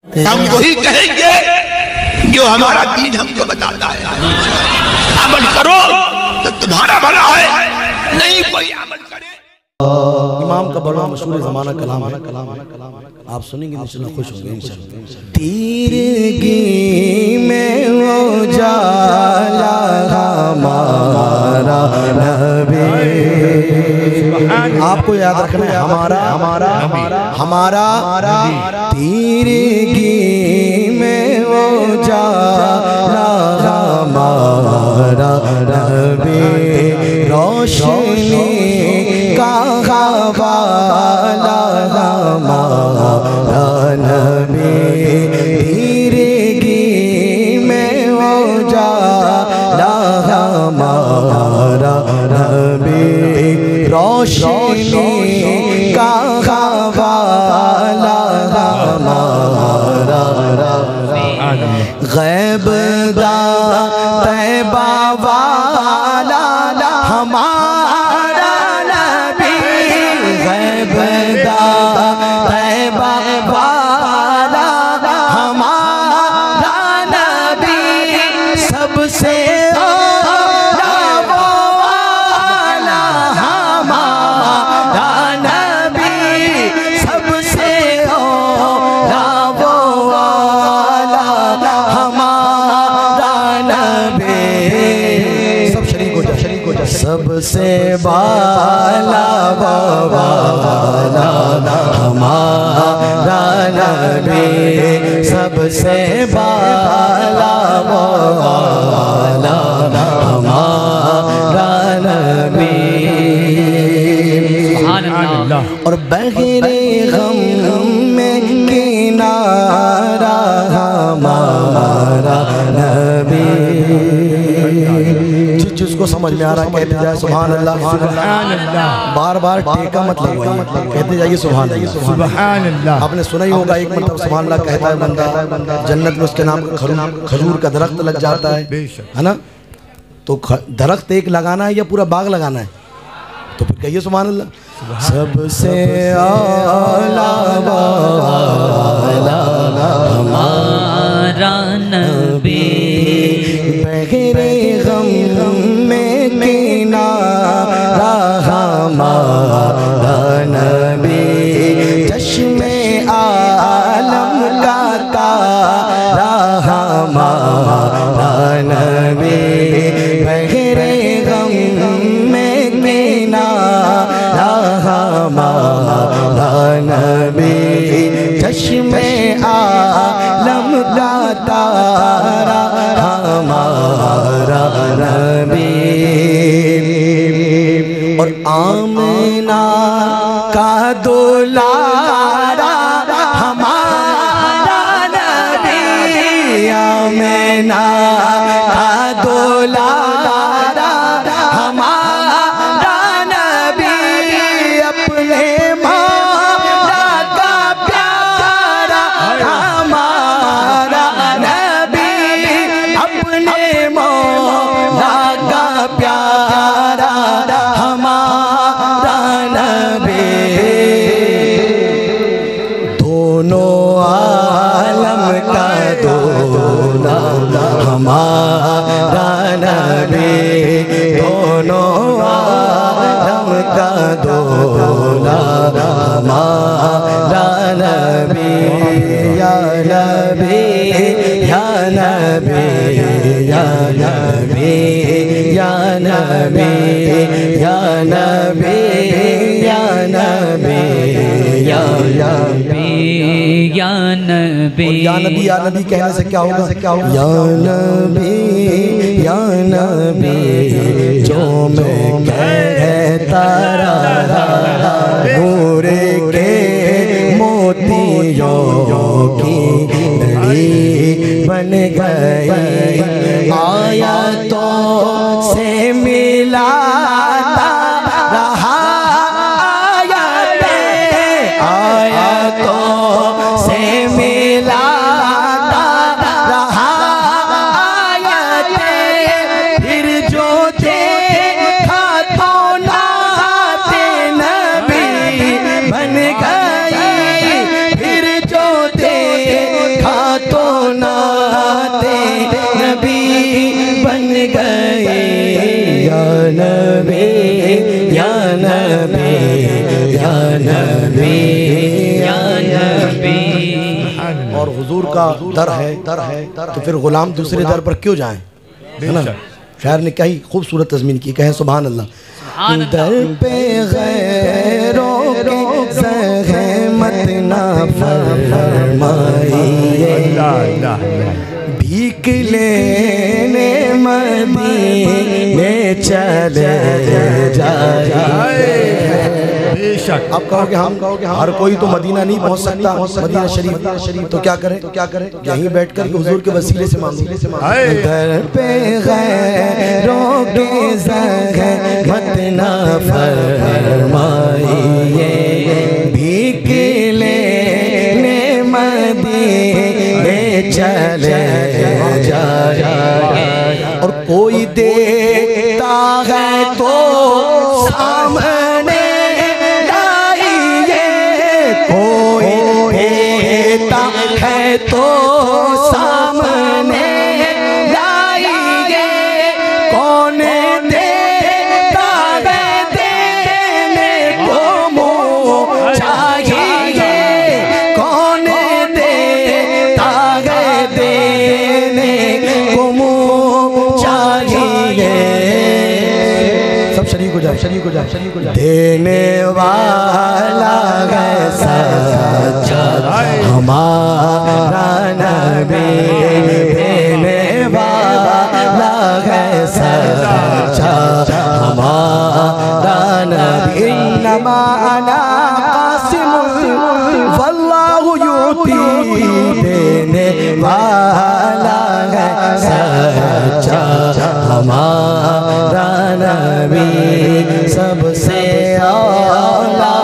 ہم وہی کہیں گے جو ہمارا دین ہم کو بتاتا ہے. عمل کرو تو تمہارا بھلا ہے، نہیں کوئی عمل کرے. امام کا بڑا مشہور زمانہ کلام ہے، آپ سنیں گے انشاءاللہ خوش ہوں گے انشاءاللہ. تیرگی میں اجالا ہمارا نبی. آپ کو یاد رکھنا ہے ہمارا تیرگی میں اجالا ہمارا نبی. روشنی کا حوالہ ہمارا نبی. تیرگی میں اجالا ہمارا نبی. روشنی کا حوالہ ہمارا نبی. غیب دا طیبہ والا ہمارا نبی. غیب دا طیبہ والا ہمارا نبی. سب سے اولا والا ہمارا نبی. سب سے اولا والا ہمارا نبی. سب شریک ہو جا. سب سے بالا والا ہمارا نبی. سب سے بالا والا ہمارا نبی. اور بغیر غم میں کنارہ ہمارا نبی. جس کو سمجھ میں آ رہا ہے کہتے جائے سبحان اللہ. بار بار ٹیکا مت لگوائیے، کہتے جائیے سبحان اللہ. آپ نے سنا ہی ہوگا ایک مرتبہ سبحان اللہ کہتا ہے بندہ جنت میں اس کے نام کھجور کا درخت لگ جاتا ہے نا. تو درخت ایک لگانا ہے یا پورا باغ لگانا ہے؟ تو پھر کہیے سبحان اللہ. سب سے اعلیٰ والا ہمارا نبی. بغیر غم میں کنارہ ہمارا نبی. چشم عالم کا تارا ہمارا نبی. بغیر غم میں کنارہ ہمارا نبی. چشم عالم کا تارا ہمارا نبی. اور آمنہ کا دلارا ہمارا نبی. آمنہ کا دلارا ہمارا نبی. اپنے مولا کا پیارا ہمارا نبی. اپنے مولا کا پیارا ہمارا نبی. دونوں عالم کا دولا ہمارا نبی. دونوں عالم کا دولا ہمارا نبی. یا نبی یا نبی یا نبی یا نبی یا نبی یا نبی یا نبی یا نبی. یا نبی یا نبی کہنے سے کیا ہوگا؟ یا نبی یا نبی جو میں کہتا رہا. نور کے موتیوں کی لڑی بن گئی. آیاتوں سے ملاتا رہا. آیاتوں سے ملاتا رہا. پھر جو دیکھا تو نعت نبی بن گئی. پھر جو دیکھا نبی یا نبی. اور حضور کا در ہے تو پھر غلام دوسرے در پر کیوں جائیں؟ ہے نا؟ شاعر نے کئی خوبصورت تضمین کی، کہیں سبحان اللہ. در پہ غیروں کے زحمت نہ فرمائیے، بھیک لینے مدینے چلے جائے. آپ کہو کہ ہم ہر کوئی تو مدینہ نہیں پہنچ سکتا، مدینہ شریف، تو کیا کریں؟ یہیں بیٹھ کر حضور کے وسیلے سے مانگو. در پہ غیروں کے زحمت نہ فرمائیے، بھیک لینے مدینے چلے جائے. اور کوئی دیتا ہے تو سامنے ہے تو سامنے لائیے، کون دیتا ہے دینے کو منہ چاہیے، کون دیتا ہے دینے کو منہ چاہیے. سب شریک ہو جائے. دینے والا ہے سچا ہمارا نبی، دینے والا ہے سچا ہمارا نبی. انما انا قاسم واللہ یعطی، دینے والا ہے سچا ہمارا نبی، سب سے اعلیٰ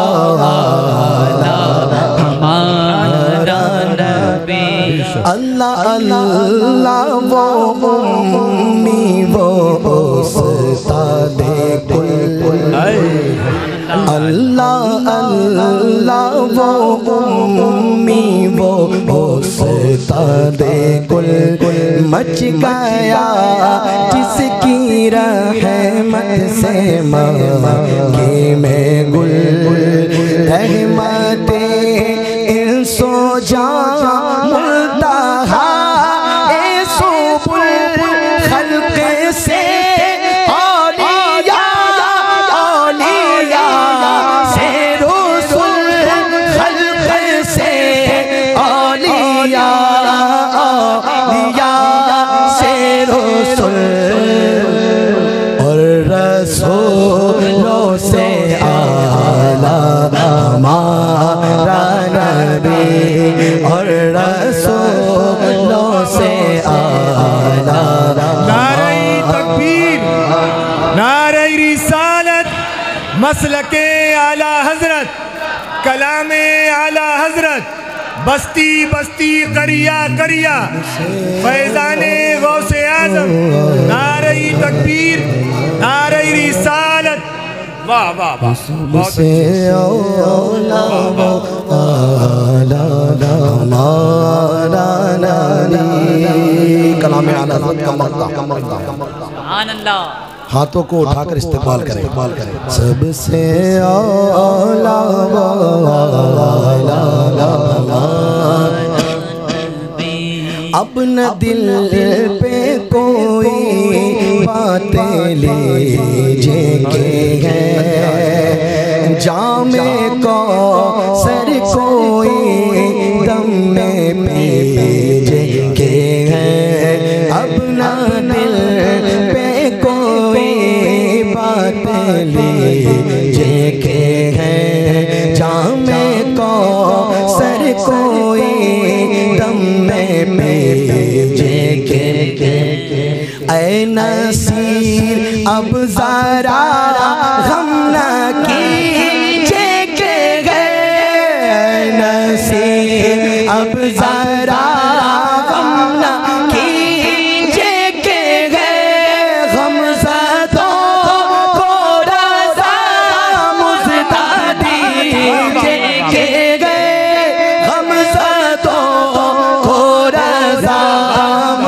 ہمارا نبی. اللہ اللہ وہ امی وہ استاد کل، اللہ اللہ وہ امی وہ استاد کل. مچ گیا جس کی رحمت سے مکی میں گل، رحمت انس و جان ملتہا سب الخلق سے اولیاء سے رسول، خلق سے اولیاء سے رسول، اور رسولوں سے اعلیٰ ہمارا نبی، اور رسولوں سے اعلیٰ. نعرہ تکبیر، نعرہ رسالت، مسلک اعلیٰ حضرت، کلام اعلیٰ حضرت، بستی بستی قریہ قریہ، فیضان غوث اعظم. نعرہ تکبیر، نعرہ رسالت. واہ واہ واہ، بہت کلام اعلیٰ حضرت کا مقدہ. سبحان اللہ. ہاتھوں کو اٹھا کر استقبال کریں. سب سے اعلیٰ اب نہ دل پہ کوئی باتیں لیجیں گے، جام کوثر کوئی دم میں پیجیں گے. اب نہ دل پہ کوئی باتیں لیجیں گے، جام کوثر کوئی دم میں پیجیں گے. اے نصیر اب ذرا غم نہ کیجے گے، نصیر اب ذرا غم نہ کیجے گے، غم زدوں کو رضا مزدہ دیجے گے، غم زدوں کو رضا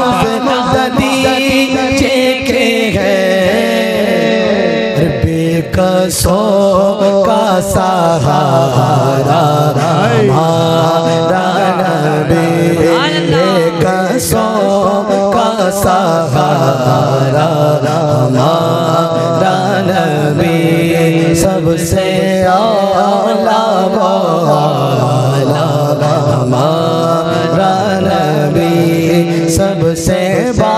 مزدہ دیجے گے. بے ایک سو کا سہارا ہمارا نبی ایک سو کا سہارا ہمارا نبی سب سے اعلیٰ والا ہمارا نبی سب سے